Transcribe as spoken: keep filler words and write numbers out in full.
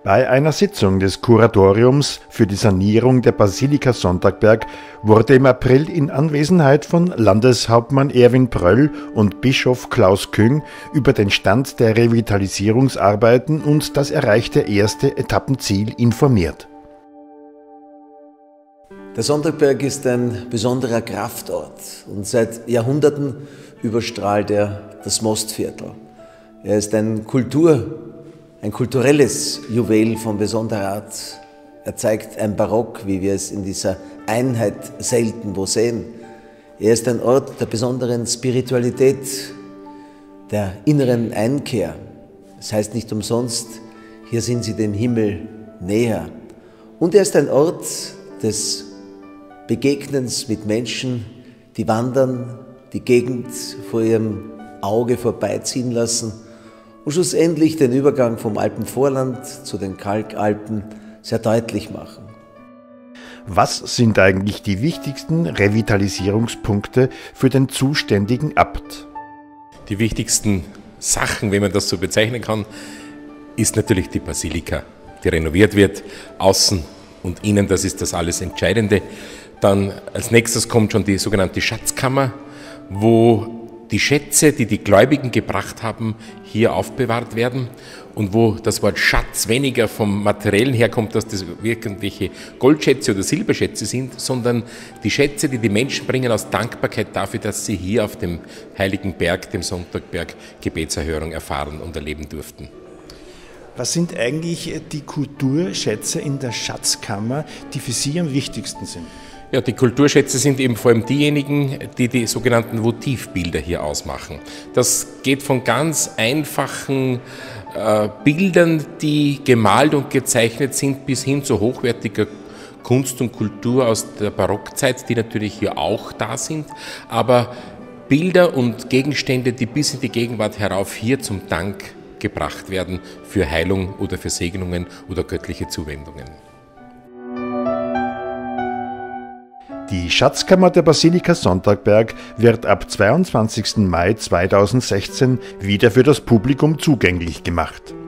Bei einer Sitzung des Kuratoriums für die Sanierung der Basilika Sonntagberg wurde im April in Anwesenheit von Landeshauptmann Erwin Pröll und Bischof Klaus Küng über den Stand der Revitalisierungsarbeiten und das erreichte erste Etappenziel informiert. Der Sonntagberg ist ein besonderer Kraftort und seit Jahrhunderten überstrahlt er das Mostviertel. Er ist ein Kultur, ein kulturelles Juwel von besonderer Art. Er zeigt ein Barock, wie wir es in dieser Einheit selten wo sehen. Er ist ein Ort der besonderen Spiritualität, der inneren Einkehr. Das heißt nicht umsonst, hier sind sie dem Himmel näher. Und er ist ein Ort des Begegnens mit Menschen, die wandern, die Gegend vor ihrem Auge vorbeiziehen lassen und schlussendlich den Übergang vom Alpenvorland zu den Kalkalpen sehr deutlich machen. Was sind eigentlich die wichtigsten Revitalisierungspunkte für den zuständigen Abt? Die wichtigsten Sachen, wenn man das so bezeichnen kann, ist natürlich die Basilika, die renoviert wird, außen und innen, das ist das alles Entscheidende. Dann als nächstes kommt schon die sogenannte Schatzkammer, wo die Schätze, die die Gläubigen gebracht haben, hier aufbewahrt werden und wo das Wort Schatz weniger vom Materiellen herkommt, dass das irgendwelche Goldschätze oder Silberschätze sind, sondern die Schätze, die die Menschen bringen aus Dankbarkeit dafür, dass sie hier auf dem heiligen Berg, dem Sonntagberg, Gebetserhörung erfahren und erleben durften. Was sind eigentlich die Kulturschätze in der Schatzkammer, die für Sie am wichtigsten sind? Ja, die Kulturschätze sind eben vor allem diejenigen, die die sogenannten Votivbilder hier ausmachen. Das geht von ganz einfachen äh, Bildern, die gemalt und gezeichnet sind, bis hin zu hochwertiger Kunst und Kultur aus der Barockzeit, die natürlich hier auch da sind, aber Bilder und Gegenstände, die bis in die Gegenwart herauf hier zum Dank gebracht werden für Heilung oder für Segnungen oder göttliche Zuwendungen. Die Schatzkammer der Basilika Sonntagberg wird ab zweiundzwanzigsten Mai zweitausendsechzehn wieder für das Publikum zugänglich gemacht.